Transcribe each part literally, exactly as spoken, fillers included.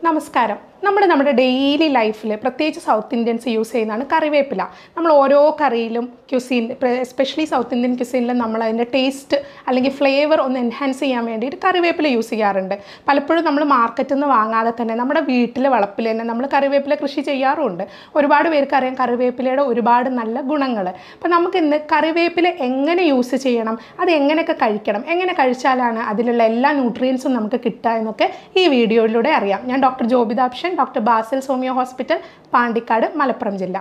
നമസ്കാരം. നമ്മൾ നമ്മുടെ ഡെയിലി ലൈഫിൽ പ്രത്യേകിച്ച് സൗത്ത് ഇന്ത്യൻസ് യൂസ് ചെയ്യുന്നതാണ് കറിവേപ്പില. നമ്മൾ ഓരോ കറിയിലും ക്യുസീൻ, എസ്പെഷ്യലി സൗത്ത് ഇന്ത്യൻ ക്യുസീനിലും നമ്മൾ അതിൻ്റെ ടേസ്റ്റ് അല്ലെങ്കിൽ ഫ്ലേവർ ഒന്ന് എൻഹാൻസ് ചെയ്യാൻ വേണ്ടിയിട്ട് കറിവേപ്പില യൂസ് ചെയ്യാറുണ്ട്. പലപ്പോഴും നമ്മൾ മാർക്കറ്റിൽ നിന്ന് വാങ്ങാതെ തന്നെ നമ്മുടെ വീട്ടിലെ വളപ്പിൽ തന്നെ നമ്മൾ കറിവേപ്പില കൃഷി ചെയ്യാറുമുണ്ട്. ഒരുപാട് പേർക്ക് അറിയാം കറിവേപ്പിലയുടെ ഒരുപാട് നല്ല ഗുണങ്ങൾ. അപ്പോൾ നമുക്ക് ഇന്ന് കറിവേപ്പില എങ്ങനെ യൂസ് ചെയ്യണം, അത് എങ്ങനെയൊക്കെ കഴിക്കണം, എങ്ങനെ കഴിച്ചാലാണ് അതിലുള്ള എല്ലാ ന്യൂട്രിയൻസും നമുക്ക് കിട്ടുക എന്നൊക്കെ ഈ വീഡിയോയിലൂടെ അറിയാം. ഞാൻ ഡോക്ടർ ജോബിതാപ്ഷൻ, doctor Basil homeo hospital, Pandikkad, Malappuram ജില്ല.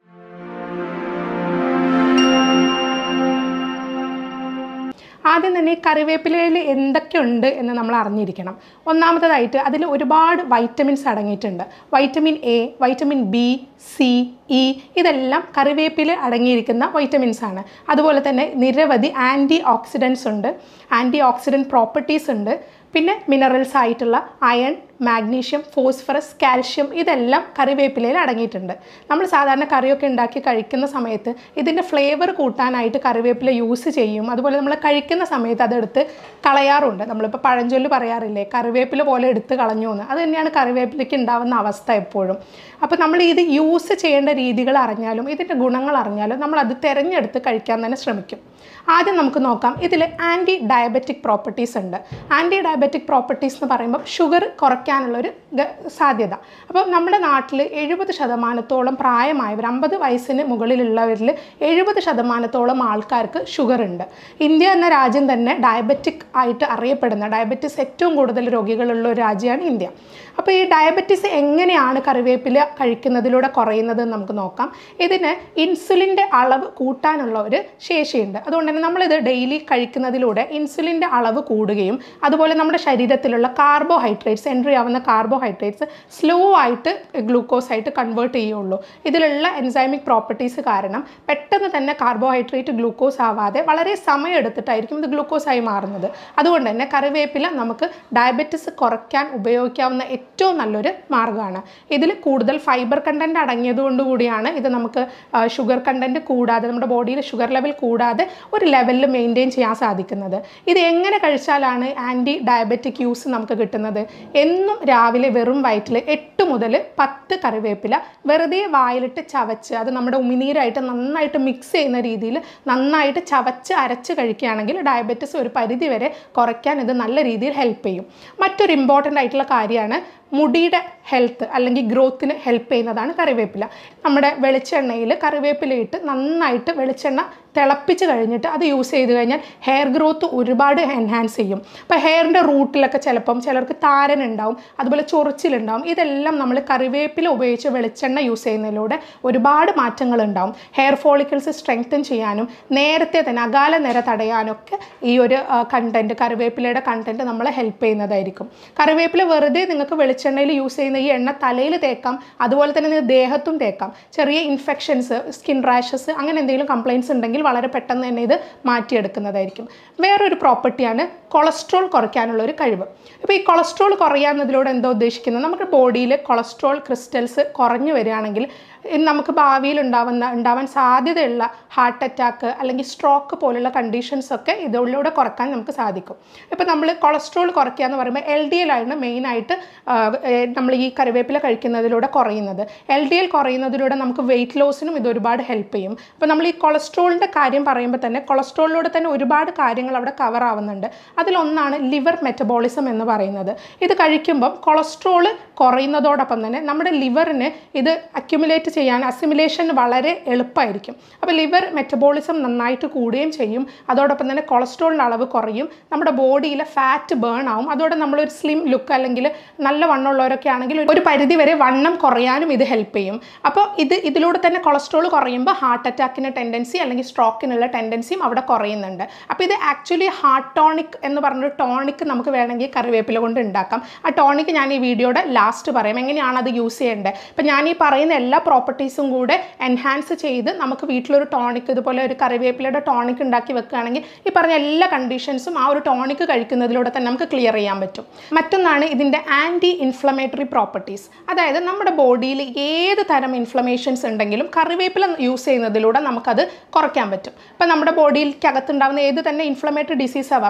ആദ്യം തന്നെ കറിവേപ്പിലയിൽ എന്തൊക്കെയുണ്ട് എന്ന് നമ്മൾ അറിഞ്ഞിരിക്കണം. ഒന്നാമതായിട്ട് അതിൽ ഒരുപാട് വൈറ്റമിൻസ് അടങ്ങിയിട്ടുണ്ട്. Vitamin A, vitamin B, C, E ഇതെല്ലാം കറിവേപ്പില അടങ്ങിയിരിക്കുന്ന വൈറ്റമിൻസ് ആണ്. അതുപോലെ തന്നെ നിരവധി ആൻറ്റി ഓക്സിഡൻസ് ഉണ്ട്, ആൻറ്റി ഓക്സിഡൻറ്റ് പ്രോപ്പർട്ടീസ് ഉണ്ട്. പിന്നെ മിനറൽസ് ആയിട്ടുള്ള അയൺ, മാഗ്നീഷ്യം, ഫോസ്ഫറസ്, കാൽഷ്യം ഇതെല്ലാം കറിവേപ്പിലയിൽ അടങ്ങിയിട്ടുണ്ട്. നമ്മൾ സാധാരണ കറിയൊക്കെ ഉണ്ടാക്കി കഴിക്കുന്ന സമയത്ത് ഇതിൻ്റെ ഫ്ലേവർ കൂട്ടാനായിട്ട് കറിവേപ്പില യൂസ് ചെയ്യും. അതുപോലെ നമ്മൾ കഴിക്കുന്ന സമയത്ത് അതെടുത്ത് കളയാറുണ്ട്. നമ്മളിപ്പോൾ പഴഞ്ചൊല്ല് പറയാറില്ലേ, കറിവേപ്പില പോലെ എടുത്ത് കളഞ്ഞു എന്ന്. അത് തന്നെയാണ് കറിവേപ്പിലയ്ക്ക് ഉണ്ടാകുന്ന അവസ്ഥ എപ്പോഴും. അപ്പോൾ നമ്മൾ ഇത് യൂസ് ചെയ്യേണ്ട രീതികൾ അറിഞ്ഞാലും ഇതിൻ്റെ ഗുണങ്ങൾ അറിഞ്ഞാലും നമ്മൾ അത് തിരഞ്ഞെടുത്ത് കഴിക്കാൻ തന്നെ ശ്രമിക്കും. ആദ്യം നമുക്ക് നോക്കാം, ഇതിൽ ആൻറ്റി ഡയബറ്റിക് പ്രോപ്പർട്ടീസ് ഉണ്ട്. ആൻറ്റി ഡയബറ്റിക് പ്രോപ്പർട്ടീസ് എന്ന് പറയുമ്പോൾ ഷുഗർ കുറയ്ക്കാനുള്ളൊരു സാധ്യത. അപ്പോൾ നമ്മുടെ നാട്ടിൽ എഴുപത് ശതമാനത്തോളം പ്രായമായവർ, അമ്പത് വയസ്സിന് മുകളിലുള്ളവരിൽ എഴുപത് ശതമാനത്തോളം ആൾക്കാർക്ക് ഷുഗർ ഉണ്ട്. ഇന്ത്യ എന്ന രാജ്യം തന്നെ ഡയബറ്റിക് ആയിട്ട് അറിയപ്പെടുന്ന, ഡയബറ്റിസ് ഏറ്റവും കൂടുതൽ രോഗികളുള്ള ഒരു രാജ്യമാണ് ഇന്ത്യ. അപ്പോൾ ഈ ഡയബറ്റിസ് എങ്ങനെയാണ് കറിവേപ്പില കഴിക്കുന്നതിലൂടെ കുറയുന്നത് നമുക്ക് നോക്കാം. ഇതിന് ഇൻസുലിൻ്റെ അളവ് കൂട്ടാനുള്ള ഒരു ശേഷിയുണ്ട്. അതുകൊണ്ട് തന്നെ നമ്മളിത് ഡെയിലി കഴിക്കുന്നതിലൂടെ ഇൻസുലിൻ്റെ അളവ് കൂടുകയും അതുപോലെ നമ്മുടെ ശരീരത്തിലുള്ള കാർബോഹൈഡ്രേറ്റ്സ്, എൻട്രി ആവുന്ന കാർബോഹൈഡ്രേറ്റ്സ് സ്ലോ ആയിട്ട് ഗ്ലൂക്കോസ് ആയിട്ട് കൺവേർട്ട് ചെയ്യുള്ളൂ. ഇതിലുള്ള എൻസൈമിക് പ്രോപ്പർട്ടീസ് കാരണം പെട്ടെന്ന് തന്നെ കാർബോഹൈഡ്രേറ്റ് ഗ്ലൂക്കോസ് ആവാതെ വളരെ സമയം എടുത്തിട്ടായിരിക്കും ഇത് ഗ്ലൂക്കോസായി മാറുന്നത്. അതുകൊണ്ട് തന്നെ കറിവേപ്പില നമുക്ക് ഡയബറ്റിസ് കുറയ്ക്കാൻ ഉപയോഗിക്കാവുന്ന ഏറ്റവും നല്ലൊരു മാർഗ്ഗമാണ്. ഇതിൽ കൂടുതൽ ഫൈബർ കണ്ടൻറ്റ് അടങ്ങിയതുകൊണ്ട് കൂടിയാണ് ഇത് നമുക്ക് ഷുഗർ കണ്ടൻറ്റ് കൂടാതെ, നമ്മുടെ ബോഡിയിൽ ഷുഗർ ലെവൽ കൂടാതെ ഒരു ലെവലിൽ മെയിൻറ്റെയിൻ ചെയ്യാൻ സാധിക്കുന്നത്. ഇത് എങ്ങനെ കഴിച്ചാലാണ് ആൻറ്റി ഡയബറ്റിക് യൂസ് നമുക്ക് കിട്ടുന്നത്? എന്നും രാവിലെ വെറും വയറ്റിൽ എട്ട് മുതൽ പത്ത് കറിവേപ്പില വെറുതെ വായിലിട്ട് ചവച്ച്, അത് നമ്മുടെ ഉമിനീരായിട്ട് നന്നായിട്ട് മിക്സ് ചെയ്യുന്ന രീതിയിൽ നന്നായിട്ട് ചവച്ച് അരച്ച് കഴിക്കുകയാണെങ്കിൽ ഡയബറ്റിസ് ഒരു പരിധി വരെ കുറയ്ക്കാൻ ഇത് നല്ല രീതിയിൽ ഹെൽപ്പ് ചെയ്യും. മറ്റൊരു ഇമ്പോർട്ടൻ്റ് ആയിട്ടുള്ള കാര്യമാണ് മുടിയുടെ ഹെൽത്ത് അല്ലെങ്കിൽ ഗ്രോത്തിന് ഹെൽപ്പ് ചെയ്യുന്നതാണ് കറിവേപ്പില. നമ്മുടെ വെളിച്ചെണ്ണയിൽ കറിവേപ്പിലയിട്ട് നന്നായിട്ട് വെളിച്ചെണ്ണ തിളപ്പിച്ച് കഴിഞ്ഞിട്ട് അത് യൂസ് ചെയ്ത് കഴിഞ്ഞാൽ ഹെയർ ഗ്രോത്ത് ഒരുപാട് എൻഹാൻസ് ചെയ്യും. അപ്പോൾ ഹെയറിൻ്റെ റൂട്ടിലൊക്കെ ചിലപ്പം ചിലർക്ക് താരൻ ഉണ്ടാവും, അതുപോലെ ചൊറിച്ചിലുണ്ടാവും. ഇതെല്ലാം നമ്മൾ കറിവേപ്പില ഉപയോഗിച്ച് വെളിച്ചെണ്ണ യൂസ് ചെയ്യുന്നതിലൂടെ ഒരുപാട് മാറ്റങ്ങൾ ഉണ്ടാവും. ഹെയർ ഫോളിക്കിൾസ് സ്ട്രെങ്തൻ ചെയ്യാനും നേരത്തെ തന്നെ അകാല നിര തടയാനൊക്കെ ഈ ഒരു കണ്ടൻറ്റ്, കറിവേപ്പിലയുടെ കണ്ടൻറ്റ് നമ്മളെ ഹെൽപ്പ് ചെയ്യുന്നതായിരിക്കും. കറിവേപ്പില വെറുതെ നിങ്ങൾക്ക് വെളിച്ചെണ്ണയിൽ യൂസ് ചെയ്യുന്ന ഈ എണ്ണ തലയിൽ തേക്കാം, അതുപോലെ തന്നെ നിങ്ങൾക്ക് ദേഹത്തും തേക്കാം. ചെറിയ ഇൻഫെക്ഷൻസ്, സ്കിൻ റാഷസ് അങ്ങനെ എന്തെങ്കിലും കംപ്ലയിൻസ് ഉണ്ടെങ്കിൽ വളരെ പെട്ടെന്ന് തന്നെ ഇത് മാറ്റിയെടുക്കുന്നതായിരിക്കും. വേറൊരു പ്രോപ്പർട്ടിയാണ് കൊളസ്ട്രോൾ കുറയ്ക്കാനുള്ള ഒരു കഴിവ്. ഇപ്പോൾ ഈ കൊളസ്ട്രോൾ കുറയാവുന്നതിലൂടെ എന്താ ഉദ്ദേശിക്കുന്നത്? നമ്മുടെ ബോഡിയിൽ കൊളസ്ട്രോൾ ക്രിസ്റ്റൽസ് കുറഞ്ഞു വരികയാണെങ്കിൽ നമുക്ക് ഭാവിയിൽ ഉണ്ടാവുന്ന ഉണ്ടാവാൻ സാധ്യതയുള്ള ഹാർട്ട് അറ്റാക്ക് അല്ലെങ്കിൽ സ്ട്രോക്ക് പോലുള്ള കണ്ടീഷൻസൊക്കെ ഇതിലൂടെ കുറയ്ക്കാൻ നമുക്ക് സാധിക്കും. ഇപ്പോൾ നമ്മൾ കൊളസ്ട്രോൾ കുറയ്ക്കുക എന്ന് പറയുമ്പോൾ എൽ ഡി എൽ ആണ് മെയിനായിട്ട് നമ്മൾ ഈ കറിവേപ്പില കഴിക്കുന്നതിലൂടെ കുറയുന്നത്. എൽ ഡി എൽ കുറയുന്നതിലൂടെ നമുക്ക് വെയിറ്റ് ലോസിനും ഇത് ഒരുപാട് ഹെൽപ്പ് ചെയ്യും. അപ്പോൾ നമ്മൾ ഈ കൊളസ്ട്രോളിൻ്റെ കാര്യം പറയുമ്പോൾ തന്നെ കൊളസ്ട്രോളിലൂടെ തന്നെ ഒരുപാട് കാര്യങ്ങൾ അവിടെ കവർ ആവുന്നുണ്ട്. അതിലൊന്നാണ് ലിവർ മെറ്റബോളിസം എന്ന് പറയുന്നത്. ഇത് കഴിക്കുമ്പം കൊളസ്ട്രോൾ കുറയുന്നതോടൊപ്പം തന്നെ നമ്മുടെ ലിവറിന് ഇത് അക്യുമുലേറ്റ് ചെയ്യാൻ, അസിമിലേഷൻ വളരെ എളുപ്പമായിരിക്കും. അപ്പോൾ ലിവർ മെറ്റബോളിസം നന്നായിട്ട് കൂടുകയും ചെയ്യും. അതോടൊപ്പം തന്നെ കൊളസ്ട്രോളിൻ്റെ അളവ് കുറയും, നമ്മുടെ ബോഡിയിലെ ഫാറ്റ് ബേൺ ആവും. അതോടെ നമ്മളൊരു സ്ലിം ലുക്ക് അല്ലെങ്കിൽ നല്ല വണ്ണമുള്ളവരൊക്കെ ആണെങ്കിൽ ഒരു പരിധി വരെ വണ്ണം കുറയാനും ഇത് ഹെൽപ്പ് ചെയ്യും. അപ്പോൾ ഇത് ഇതിലൂടെ തന്നെ കൊളസ്ട്രോൾ കുറയുമ്പോൾ ഹാർട്ട് അറ്റാക്കിന് ടെൻഡൻസി അല്ലെങ്കിൽ സ്ട്രോക്കിനുള്ള ടെൻഡൻസിയും അവിടെ കുറയുന്നുണ്ട്. അപ്പോൾ ഇത് ആക്ച്വലി ഹാർട്ട് ടോണിക് എന്ന് പറഞ്ഞൊരു ടോണിക് നമുക്ക് വേണമെങ്കിൽ കറിവേപ്പില കൊണ്ട് ഉണ്ടാക്കാം. ആ ടോണിക് ഞാൻ ഈ വീഡിയോയുടെ ലാസ്റ്റ് പറയാം, എങ്ങനെയാണ് അത് യൂസ് ചെയ്യേണ്ടത്. അപ്പോൾ ഞാൻ ഈ പറയുന്ന എല്ലാ പ്രോപ്പർട്ടീസും കൂടെ എൻഹാൻസ് ചെയ്ത് നമുക്ക് വീട്ടിലൊരു ടോണിക്, ഇതുപോലെ ഒരു കറിവേപ്പിലയുടെ ടോണിക് ഉണ്ടാക്കി വെക്കുകയാണെങ്കിൽ ഈ പറഞ്ഞ എല്ലാ കണ്ടീഷൻസും ആ ഒരു ടോണിക് കഴിക്കുന്നതിലൂടെ തന്നെ നമുക്ക് ക്ലിയർ ചെയ്യാൻ പറ്റും. മറ്റൊന്നാണ് ഇതിൻ്റെ ആൻറ്റി ഇൻഫ്ലമേറ്ററി പ്രോപ്പർട്ടീസ്. അതായത് നമ്മുടെ ബോഡിയിൽ ഏത് തരം ഇൻഫ്ലമേഷൻസ് ഉണ്ടെങ്കിലും കറിവേപ്പില യൂസ് ചെയ്യുന്നതിലൂടെ നമുക്കത് കുറയ്ക്കാൻ പറ്റും. ഇപ്പോൾ നമ്മുടെ ബോഡിയിലേക്ക് അകത്തുണ്ടാകുന്ന ഏത് തന്നെ ഇൻഫ്ലമേറ്ററി ഡിസീസ് ആവാം. ഇപ്പോൾ യൂട്രൈൻ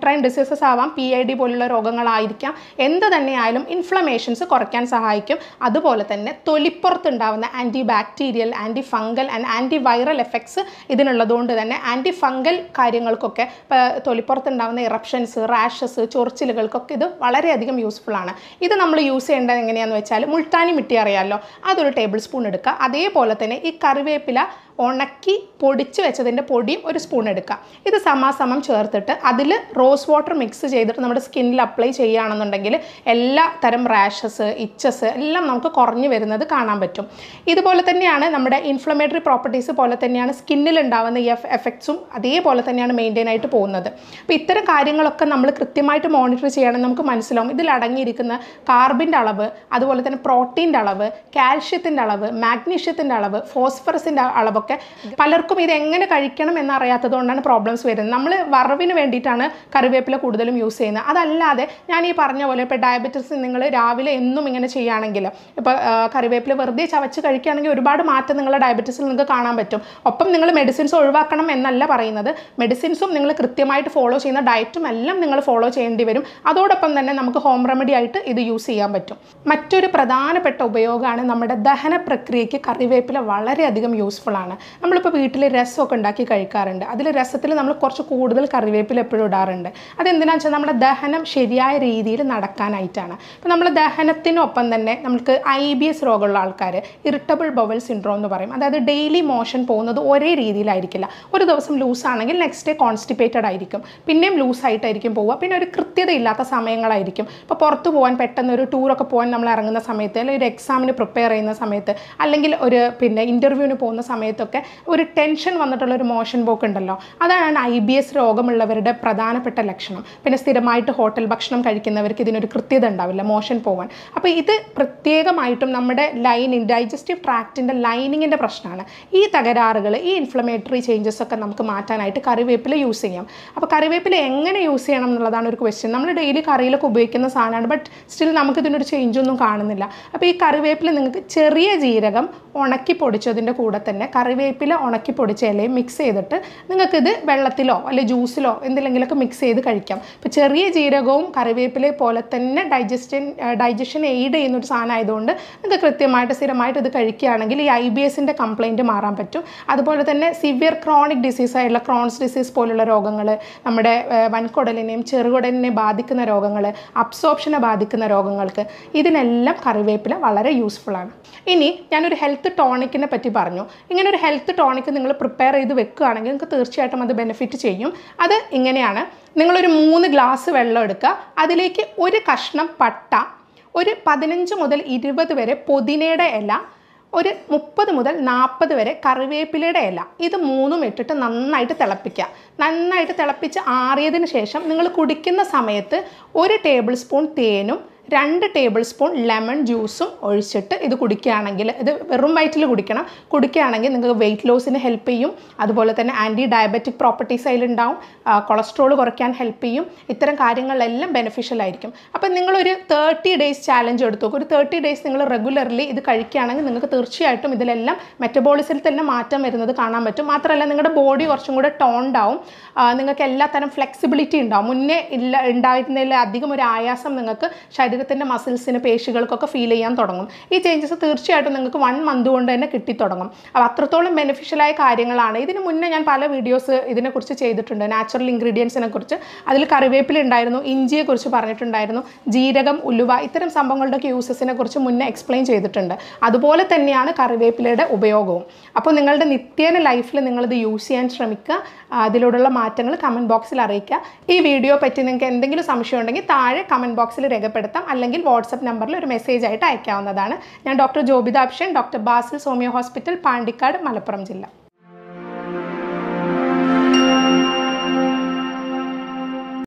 എൻഡോക്രൈൻ ഡിസീസസ് ആവാം, പി ഐ ഡി പോലുള്ള രോഗങ്ങളായിരിക്കാം, എന്ത് തന്നെയായാലും ഇൻഫ്ലമേഷൻസ് കുറയ്ക്കാൻ സഹായിക്കും. അതുപോലെ തന്നെ തൊലിപ്പുറത്തുണ്ടാവുന്ന antibacterial, antifungal and antiviral effects ഇതിനുള്ളതുകൊണ്ട് തന്നെ ആൻറ്റി ഫംഗൽ കാര്യങ്ങൾക്കൊക്കെ, ഇപ്പോൾ തൊലിപ്പുറത്തുണ്ടാവുന്ന ഇറപ്ഷൻസ്, റാഷസ്, ചൊറിച്ചിലുകൾക്കൊക്കെ ഇത് വളരെയധികം യൂസ്ഫുൾ ആണ്. ഇത് നമ്മൾ യൂസ് ചെയ്യേണ്ടത് എങ്ങനെയാണെന്ന് വെച്ചാൽ, മുൾട്ടാനി മിട്ടി അറിയാമല്ലോ, അതൊരു ടേബിൾ സ്പൂൺ എടുക്കുക. അതേപോലെ തന്നെ ഈ കറിവേപ്പില ഉണക്കി പൊടിച്ച് വെച്ചതിൻ്റെ പൊടിയും ഒരു സ്പൂൺ എടുക്കുക. ഇത് സമാസമം ചേർത്തിട്ട് അതിൽ റോസ് വാട്ടർ മിക്സ് ചെയ്തിട്ട് നമ്മുടെ സ്കിന്നിൽ അപ്ലൈ ചെയ്യുകയാണെന്നുണ്ടെങ്കിൽ എല്ലാ തരം റാഷസ്, ഇച്ചസ് എല്ലാം നമുക്ക് കുറഞ്ഞു വരുന്നത് കാണാൻ പറ്റും. ഇതുപോലെ തന്നെയാണ് നമ്മുടെ ഇൻഫ്ലമേറ്ററി പ്രോപ്പർട്ടീസ് പോലെ തന്നെയാണ് സ്കിന്നിൽ ഉണ്ടാകുന്ന ഈ എഫക്ട്സും അതേപോലെ തന്നെയാണ് മെയിൻറ്റെയിൻ ആയിട്ട് പോകുന്നത്. അപ്പോൾ ഇത്തരം കാര്യങ്ങളൊക്കെ നമ്മൾ കൃത്യമായിട്ട് മോണിറ്റർ ചെയ്യണമെന്ന് നമുക്ക് മനസ്സിലാവും. ഇതിൽ അടങ്ങിയിരിക്കുന്ന കാർബിൻ്റെ അളവ്, അതുപോലെ തന്നെ പ്രോട്ടീൻ്റെ അളവ്, കാൽഷ്യത്തിൻ്റെ അളവ്, മാഗ്നീഷ്യത്തിൻ്റെ അളവ്, ഫോസ്ഫറസിൻ്റെ അളവൊക്കെ പലർക്കും ഇത് എങ്ങനെ കഴിക്കണം എന്നറിയാത്തത് കൊണ്ടാണ് പ്രോബ്ലംസ് വരുന്നത്. നമ്മൾ വറവിന് വേണ്ടിയിട്ടാണ് കറിവേപ്പില കൂടുതലും യൂസ് ചെയ്യുന്നത്. അതല്ലാതെ ഞാൻ ഈ പറഞ്ഞ പോലെ ഇപ്പോൾ ഡയബറ്റിസ് നിങ്ങൾ രാവിലെ എന്നും ഇങ്ങനെ ചെയ്യുകയാണെങ്കിൽ, ഇപ്പോൾ കറിവേപ്പില വെറുതെ ചവച്ച് കഴിക്കുകയാണെങ്കിൽ ഒരുപാട് മാറ്റം നിങ്ങളുടെ ഡയബറ്റീസിൽ നിങ്ങൾക്ക് കാണാൻ പറ്റും. ഒപ്പം നിങ്ങൾ മെഡിസിൻസ് ഒഴിവാക്കണം എന്നല്ല പറയുന്നത്, മെഡിസിൻസും നിങ്ങൾ കൃത്യമായിട്ട് ഫോളോ ചെയ്യുന്ന ഡയറ്റും എല്ലാം നിങ്ങൾ ഫോളോ ചെയ്യേണ്ടി വരും. അതോടൊപ്പം തന്നെ നമുക്ക് ഹോം റെമഡി ആയിട്ട് ഇത് യൂസ് ചെയ്യാൻ പറ്റും. മറ്റൊരു പ്രധാനപ്പെട്ട ഉപയോഗമാണ് നമ്മുടെ ദഹന പ്രക്രിയയ്ക്ക് കറിവേപ്പില വളരെയധികം യൂസ്ഫുൾ ആണ്. നമ്മളിപ്പോൾ വീട്ടിൽ രസമൊക്കെ ഉണ്ടാക്കി കഴിക്കാറുണ്ട്. അതിൽ രസത്തിൽ നമ്മൾ കുറച്ച് കൂടുതൽ കറിവേപ്പില എപ്പോഴും ഇടാറുണ്ട്. അതെന്തിനാണെന്ന് വെച്ചാൽ നമ്മുടെ ദഹനം ശരിയായ രീതിയിൽ നടക്കാനായിട്ടാണ്. ഇപ്പോൾ നമ്മൾ ദഹനത്തിനൊപ്പം തന്നെ നമുക്ക് ഐ ബി എസ് രോഗമുള്ള ആൾക്കാർ ഇറിറ്റബിൾ ബവൽ സിൻഡ്രോം എന്ന് പറയും. അതായത് ഡെയിലി മോഷൻ പോകുന്നത് ഒരേ രീതിയിലായിരിക്കില്ല. ഒരു ദിവസം ലൂസാണെങ്കിൽ നെക്സ്റ്റ് ഡേ കോൺസ്റ്റിപ്പേറ്റഡ് ആയിരിക്കും, പിന്നെയും ലൂസായിട്ടായിരിക്കും പോവുക, പിന്നെ ഒരു കൃത്യത ഇല്ലാത്ത സമയങ്ങളായിരിക്കും. ഇപ്പോൾ പുറത്ത് പോകാൻ പെട്ടെന്ന് ഒരു ടൂറൊക്കെ പോകാൻ നമ്മൾ ഇറങ്ങുന്ന സമയത്ത്, അല്ലെങ്കിൽ ഒരു എക്സാമിന് പ്രിപ്പയർ ചെയ്യുന്ന സമയത്ത്, അല്ലെങ്കിൽ ഒരു പിന്നെ ഇൻ്റർവ്യൂവിന് പോകുന്ന സമയത്തൊക്കെ ഒരു ടെൻഷൻ വന്നിട്ടുള്ള ഒരു മോഷൻ പോക്ക് ഉണ്ടല്ലോ, അതാണ് ഐ ബി എസ് രോഗമുള്ളവരുടെ പ്രധാനപ്പെട്ട ലക്ഷണം. പിന്നെ സ്ഥിരമായിട്ട് ഹോട്ടൽ ഭക്ഷണം കഴിക്കുന്നവർക്ക് ഇതിനൊരു കൃത്യത ഉണ്ടാവില്ല മോഷൻ പോകാൻ. അപ്പോൾ ഇത് പ്രത്യേകമായിട്ടും നമ്മുടെ ലൈനിങ് ഡൈജസ്റ്റീവ് ട്രാക്റ്റിൻ്റെ ലൈനിങ്ങിൻ്റെ പ്രശ്നമാണ്. ഈ തകരാറുകൾ, ഈ ഇൻഫ്ലമേറ്ററി ചേഞ്ചസ് ഒക്കെ നമുക്ക് മാറ്റാനായിട്ട് കറിവേപ്പില യൂസ് ചെയ്യാം. അപ്പോൾ കറിവേപ്പില എങ്ങനെ യൂസ് ചെയ്യണം എന്നുള്ളതാണ് ഒരു ക്വസ്റ്റ്യൻ. നമ്മൾ ഡെയിലി കറിയിലൊക്കെ ഉപയോഗിക്കുന്ന സാധനമാണ്, ബട്ട് സ്റ്റിൽ നമുക്കിതിനൊരു ചേഞ്ചൊന്നും കാണുന്നില്ല. അപ്പോൾ ഈ കറിവേപ്പില നിങ്ങൾക്ക് ചെറിയ ജീരകം ഉണക്കി പൊടിച്ചതിൻ്റെ കൂടെ തന്നെ കറിവേപ്പില ഉണക്കി പൊടിച്ച ഇലയും മിക്സ് ചെയ്തിട്ട് നിങ്ങൾക്കിത് വെള്ളത്തിലോ അല്ലെങ്കിൽ ജ്യൂസിലോ എന്തെങ്കിലുമൊക്കെ മിക്സ് ചെയ്ത് കഴിക്കാം. ഇപ്പോൾ ചെറിയ ജീരകവും കറിവേപ്പിലയെ പോലെ തന്നെ ഡൈജസ്റ്റൻ ഡൈജഷൻ എയ്ഡ് ചെയ്യുന്നൊരു സാധനം ആയതുകൊണ്ട് നിങ്ങൾക്ക് കൃത്യമായിട്ട് സ്ഥിരമായിട്ട് ഇത് കഴിക്കുകയാണെങ്കിൽ ഈ ഐ ബി എസിൻ്റെ കംപ്ലയിൻറ്റ് മാറാൻ പറ്റും. അതുപോലെ തന്നെ സിവിയർ ക്രോണിക് ഡിസീസ് ആയിട്ടുള്ള ക്രോൺസ് ഡിസീസ് പോലുള്ള രോഗങ്ങൾ, നമ്മുടെ വൻകുടലിനെയും ചെറുകുടലിനെയും ബാധിക്കുന്ന രോഗങ്ങൾ, അബ്സോർപ്ഷനെ ബാധിക്കുന്ന രോഗങ്ങൾക്ക് ഇതിനെല്ലാം കറിവേപ്പില വളരെ യൂസ്ഫുൾ ആണ്. ഇനി ഞാനൊരു ഹെൽത്ത് ടോണിക്കിനെ പറ്റി പറഞ്ഞു. ഇങ്ങനെ ഒരു ഹെൽത്ത് ടോണിക്ക് നിങ്ങൾ പ്രിപ്പയർ ചെയ്ത് വെക്കുകയാണെങ്കിൽ നിങ്ങൾക്ക് തീർച്ചയായിട്ടും അത് ബെനിഫിറ്റ് ചെയ്യും. അത് ഇങ്ങനെയാണ്: നിങ്ങളൊരു മൂന്ന് ഗ്ലാസ് വെള്ളം എടുക്കുക, അതിലേക്ക് ഒരു കഷ്ണം പട്ട, ഒരു പതിനഞ്ച് മുതൽ ഇരുപത് വരെ പുതിനയുടെ ഇല, ഒരു മുപ്പത് മുതൽ നാൽപ്പത് വരെ കറിവേപ്പിലയുടെ ഇല, ഇത് മൂന്നും ഇട്ടിട്ട് നന്നായിട്ട് തിളപ്പിക്കുക. നന്നായിട്ട് തിളപ്പിച്ച് ആറിയതിന് ശേഷം നിങ്ങൾ കുടിക്കുന്ന സമയത്ത് ഒരു ടേബിൾ സ്പൂൺ തേനും രണ്ട് ടേബിൾ സ്പൂൺ ലെമൺ ജ്യൂസും ഒഴിച്ചിട്ട് ഇത് കുടിക്കുകയാണെങ്കിൽ, ഇത് വെറും വയറ്റിൽ കുടിക്കണം, കുടിക്കുകയാണെങ്കിൽ നിങ്ങൾക്ക് വെയിറ്റ് ലോസിന് ഹെൽപ്പ് ചെയ്യും. അതുപോലെ തന്നെ ആൻറ്റി ഡയബറ്റിക് പ്രോപ്പർട്ടീസ് അതിലുണ്ടാവും, കൊളസ്ട്രോൾ കുറയ്ക്കാൻ ഹെൽപ്പ് ചെയ്യും. ഇത്തരം കാര്യങ്ങളെല്ലാം ബെനിഫിഷ്യൽ ആയിരിക്കും. അപ്പം നിങ്ങളൊരു തേർട്ടി ഡേയ്സ് ചാലഞ്ച് എടുത്തു നോക്കും. ഒരു തേർട്ടി ഡേയ്സ് നിങ്ങൾ റെഗുലർലി ഇത് കഴിക്കുകയാണെങ്കിൽ നിങ്ങൾക്ക് തീർച്ചയായിട്ടും ഇതിലെല്ലാം മെറ്റബോളിസത്തിൽ തന്നെ മാറ്റം വരുന്നത് കാണാൻ പറ്റും. മാത്രമല്ല നിങ്ങളുടെ ബോഡി കുറച്ചും കൂടെ ടോൺഡ് ആവും, നിങ്ങൾക്ക് എല്ലാ തരം ഫ്ലെക്സിബിലിറ്റി ഉണ്ടാവും. മുന്നേ ഇല്ല ഉണ്ടായിരുന്നതിൽ അധികം ഒരു ആയാസം നിങ്ങൾക്ക് ശരീരത്തിൻ്റെ മസിൽസിന്, പേശികൾക്കൊക്കെ ഫീൽ ചെയ്യാൻ തുടങ്ങും. ഈ ചേഞ്ചസ് തീർച്ചയായിട്ടും നിങ്ങൾക്ക് വൺ മന്ത് കൊണ്ട് തന്നെ കിട്ടിത്തുടങ്ങും. അപ്പോൾ അത്രത്തോളം ബെനിഫിഷ്യലായ കാര്യങ്ങളാണ്. ഇതിന് മുന്നേ ഞാൻ പല വീഡിയോസ് ഇതിനെക്കുറിച്ച് ചെയ്തിട്ടുണ്ട്, നാച്ചുറൽ ഇൻഗ്രീഡിയൻസിനെ കുറിച്ച്. അതിൽ കറിവേപ്പില ഉണ്ടായിരുന്നു, ഇഞ്ചിയെക്കുറിച്ച് പറഞ്ഞിട്ടുണ്ടായിരുന്നു, ജീരകം, ഉലുവ, ഇത്തരം സംഭവങ്ങളുടെയൊക്കെ യൂസസിനെ കുറിച്ച് മുന്നേ എക്സ്പ്ലെയിൻ ചെയ്തിട്ടുണ്ട്. അതുപോലെ തന്നെയാണ് കറിവേപ്പിലയുടെ ഉപയോഗവും. അപ്പോൾ നിങ്ങളുടെ നിത്യേന ലൈഫിൽ നിങ്ങളിത് യൂസ് ചെയ്യാൻ ശ്രമിക്കുക. അതിലൂടെയുള്ള മാറ്റങ്ങൾ കമൻറ്റ് ബോക്സിൽ അറിയിക്കുക. ഈ വീഡിയോ പറ്റി നിങ്ങൾക്ക് എന്തെങ്കിലും സംശയം ഉണ്ടെങ്കിൽ താഴെ കമൻറ്റ് ബോക്സിൽ രേഖപ്പെടുത്താം, അല്ലെങ്കിൽ വാട്സപ്പ് നമ്പറിൽ ഒരു മെസ്സേജ് ആയിട്ട് അയക്കാവുന്നതാണ്. ഞാൻ ഡോക്ടർ ജോബിത അഭിഷൻ, doctor Basil homeo hospital, Pandikkad, Malappuram ജില്ല.